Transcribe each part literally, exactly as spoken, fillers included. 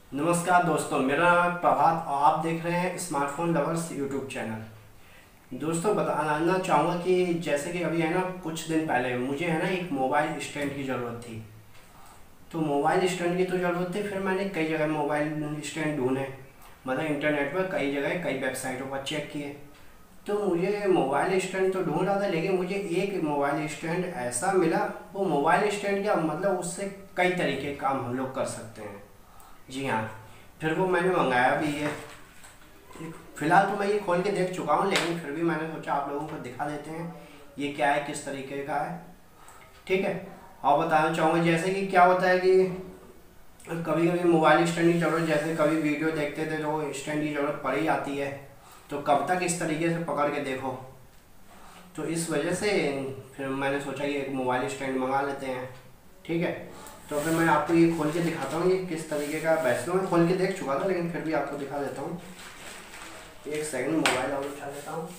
नमस्कार दोस्तों, मेरा नाम प्रभात और आप देख रहे हैं स्मार्टफोन लवर्स यूट्यूब चैनल। दोस्तों बताना चाहूँगा कि जैसे कि अभी है ना, कुछ दिन पहले मुझे है ना एक मोबाइल स्टैंड की ज़रूरत थी। तो मोबाइल स्टैंड की तो ज़रूरत थी, फिर मैंने कई जगह मोबाइल स्टैंड ढूंढे, मतलब इंटरनेट पर कई जगह कई वेबसाइटों पर चेक किए। तो मुझे मोबाइल स्टैंड तो ढूंढ रहा था, लेकिन मुझे एक मोबाइल स्टैंड ऐसा मिला। वो मोबाइल स्टैंड क्या, मतलब उससे कई तरीके के काम हम लोग कर सकते हैं। जी हाँ, फिर वो मैंने मंगाया भी है। फिलहाल तो मैं ये खोल के देख चुका हूँ, लेकिन फिर भी मैंने सोचा आप लोगों को दिखा देते हैं ये क्या है, किस तरीके का है। ठीक है। और बताना चाहूँगा जैसे कि क्या होता है कि कभी कभी मोबाइल स्टैंड की ज़रूरत, जैसे कभी वीडियो देखते थे तो स्टैंड की ज़रूरत पड़ ही जाती है। तो कब तक इस तरीके से पकड़ के देखो, तो इस वजह से फिर मैंने सोचा कि एक मोबाइल स्टैंड मंगा लेते हैं। ठीक है। तो फिर मैं आपको ये खोल के दिखाता हूँ ये किस तरीके का। वैसे तो मैं खोल के देख चुका था, लेकिन फिर भी आपको दिखा देता हूँ। एक सेकंड, मोबाइल और उठा लेता हूँ।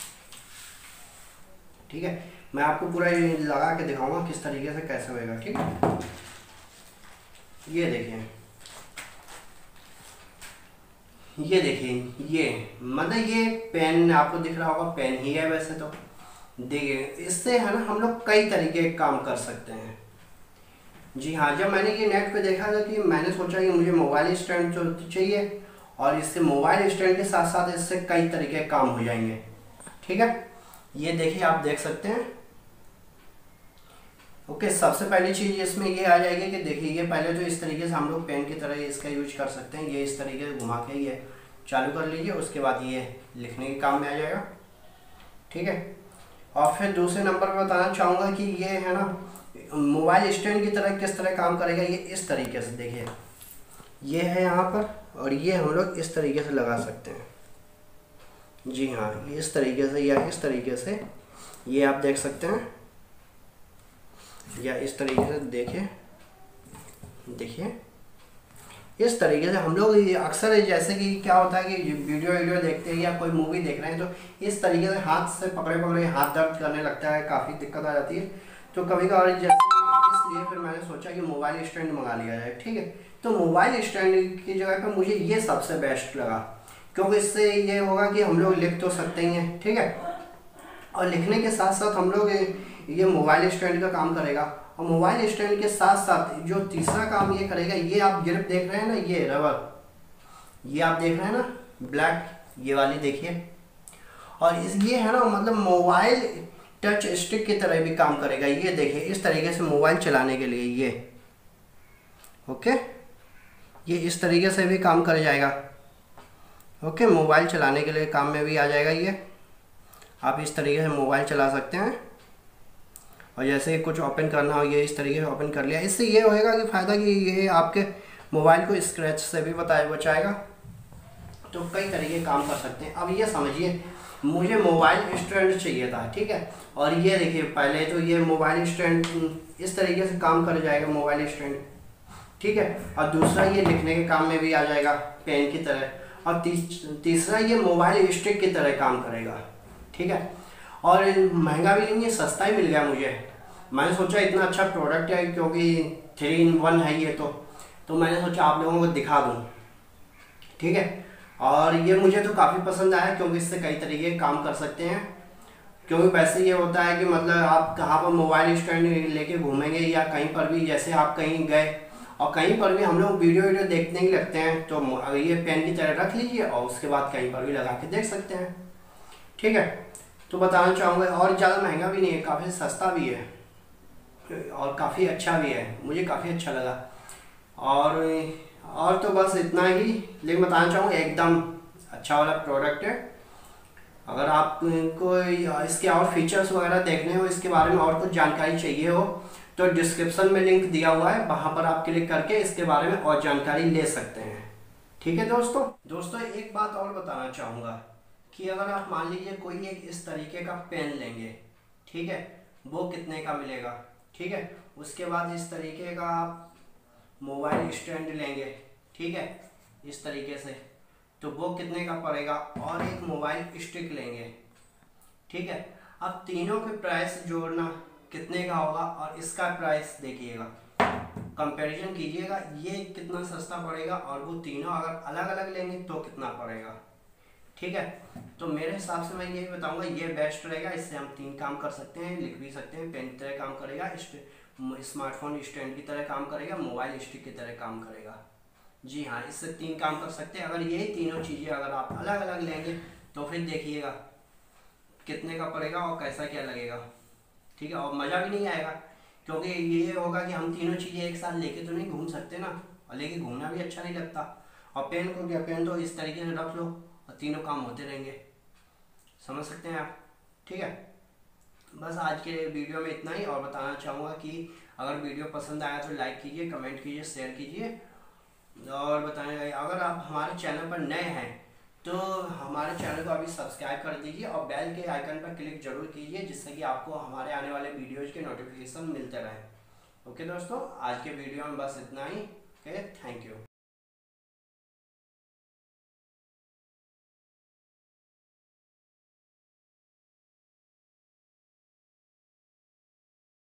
ठीक है। मैं आपको पूरा ये लगा के दिखाऊंगा किस तरीके से कैसे होएगा। ठीक है। ये देखिए, ये देखिए, ये मतलब ये पेन आपको दिख रहा होगा, पेन ही है वैसे तो। देखिए, इससे है ना हम लोग कई तरीके के काम कर सकते हैं। जी हाँ, जब मैंने ये नेट पे देखा था कि मैंने सोचा कि मुझे मोबाइल स्टैंड तो चाहिए, और इससे मोबाइल स्टैंड के साथ साथ इससे कई तरीके के काम हो जाएंगे। ठीक है। ये देखिए, आप देख सकते हैं। ओके, सबसे पहली चीज़ इसमें ये आ जाएगी कि देखिए, ये पहले तो इस तरीके से हम लोग पेन की तरह इसका यूज कर सकते हैं। ये इस तरीके से घुमा के ये चालू कर लीजिए, उसके बाद ये लिखने के काम में आ जाएगा। ठीक है। और फिर दूसरे नंबर पर बताना चाहूँगा कि ये है ना मोबाइल स्टैंड की तरह किस तरह काम करेगा। ये इस तरीके से देखिए, ये है यहाँ पर, और ये हम लोग इस तरीके से लगा सकते हैं। जी हाँ, ये इस तरीके से या इस तरीके से ये आप देख सकते हैं, या इस तरीके से देखिए देखिए इस तरीके से हम लोग अक्सर जैसे कि क्या होता है कि वीडियो वीडियो देखते हैं या कोई मूवी देख रहे हैं, तो इस तरीके से हाथ से पकड़े पकड़े हाथ दर्द करने लगता है, काफ़ी दिक्कत आ जाती है। तो कभी कभार जैसे इसलिए फिर मैंने सोचा कि मोबाइल स्टैंड मंगा लिया जाए। ठीक है। तो मोबाइल स्टैंड की जगह पर मुझे ये सबसे बेस्ट लगा, क्योंकि इससे ये होगा कि हम लोग लिख तो सकते ही हैं। ठीक है। और लिखने के साथ साथ हम लोग ये मोबाइल स्टैंड का काम करेगा। और मोबाइल स्टैंड के साथ साथ जो तीसरा काम ये करेगा, ये आप ग्रिप देख रहे हैं ना, ये रबर, ये आप देख रहे हैं ना ब्लैक, ये वाली देखिए। और इस ये है ना, मतलब मोबाइल टच स्टिक की तरह भी काम करेगा। ये देखिए, इस तरीके से मोबाइल चलाने के लिए ये ओके, ये इस तरीके से भी काम कर जाएगा। ओके, मोबाइल चलाने के लिए काम में भी आ जाएगा। ये आप इस तरीके से मोबाइल चला सकते हैं। और जैसे कुछ ओपन करना हो, ये इस तरीके से ओपन कर लिया। इससे ये होएगा कि फ़ायदा कि ये आपके मोबाइल को स्क्रैच से भी बताए बचाएगा। तो कई तरीके काम कर सकते हैं। अब ये समझिए, मुझे मोबाइल स्टैंड चाहिए था। ठीक है। और ये देखिए, पहले तो ये मोबाइल स्टैंड इस तरीके से काम कर जाएगा, मोबाइल स्टैंड। ठीक है। और दूसरा, ये लिखने के काम में भी आ जाएगा पेन की तरह। और तीस, तीसरा ये मोबाइल स्टिक की तरह काम करेगा। ठीक है। और महंगा भी नहीं है, सस्ता ही मिल गया मुझे। मैंने सोचा इतना अच्छा प्रोडक्ट है, क्योंकि थ्री इन वन है ये तो तो मैंने सोचा आप लोगों को दिखा दूँ। ठीक है। और ये मुझे तो काफ़ी पसंद आया, क्योंकि इससे कई तरीके के काम कर सकते हैं। क्योंकि वैसे ये होता है कि मतलब आप कहाँ पर मोबाइल स्टैंड लेके घूमेंगे, या कहीं पर भी जैसे आप कहीं गए और कहीं पर भी हम लोग वीडियो वीडियो देखने ही लगते हैं, तो ये पेन की तरह रख लीजिए और उसके बाद कहीं पर भी लगा के देख सकते हैं। ठीक है। तो बताना चाहूँगा, और ज़्यादा महंगा भी नहीं है, काफ़ी सस्ता भी है और काफ़ी अच्छा भी है। मुझे काफ़ी अच्छा लगा। और और तो बस इतना ही, लेकिन बताना चाहूँगा एकदम अच्छा वाला प्रोडक्ट है। अगर आपको इसके और फीचर्स वगैरह देखने हो, इसके बारे में और कुछ जानकारी चाहिए हो, तो डिस्क्रिप्शन में लिंक दिया हुआ है, वहाँ पर आप क्लिक करके इसके बारे में और जानकारी ले सकते हैं। ठीक है दोस्तों दोस्तों एक बात और बताना चाहूँगा कि अगर आप मान लीजिए कोई एक इस तरीके का पेन लेंगे, ठीक है, वो कितने का मिलेगा। ठीक है। उसके बाद इस तरीके का आप मोबाइल स्टैंड लेंगे, ठीक है, इस तरीके से, तो वो कितने का पड़ेगा। और एक मोबाइल स्टिक लेंगे। ठीक है। अब तीनों के प्राइस जोड़ना कितने का होगा, और इसका प्राइस देखिएगा। कंपैरिजन कीजिएगा ये कितना सस्ता पड़ेगा और वो तीनों अगर अलग अलग लेंगे तो कितना पड़ेगा। ठीक है, तो मेरे हिसाब से मैं यही बताऊंगा ये बेस्ट रहेगा। इससे हम तीन काम कर सकते हैं, लिख भी सकते हैं, पेन की तरह काम करेगा, स्मार्टफोन स्टैंड की तरह काम करेगा, मोबाइल स्टिक की तरह काम करेगा। जी हाँ, इससे तीन काम कर सकते हैं। अगर यही तीनों चीज़ें अगर आप अलग अलग लेंगे तो फिर देखिएगा कितने का पड़ेगा और कैसा क्या लगेगा। ठीक है, और मज़ा भी नहीं आएगा, क्योंकि ये होगा कि हम तीनों चीज़ें एक साथ लेके तो नहीं घूम सकते ना, और लेके घूमना भी अच्छा नहीं लगता। और पेन को क्या, पेन तो इस तरीके से रख लो और तीनों काम होते रहेंगे, समझ सकते हैं आप। ठीक है, बस आज के वीडियो में इतना ही। और बताना चाहूँगा कि अगर वीडियो पसंद आया तो लाइक कीजिए, कमेंट कीजिए, शेयर कीजिए। और बताएं, अगर आप हमारे चैनल पर नए हैं तो हमारे चैनल को अभी सब्सक्राइब कर दीजिए और बेल के आइकन पर क्लिक जरूर कीजिए, जिससे कि आपको हमारे आने वाले वीडियोज़ के नोटिफिकेशन मिलते रहें। ओके दोस्तों, आज के वीडियो में बस इतना ही। Okay, thank you.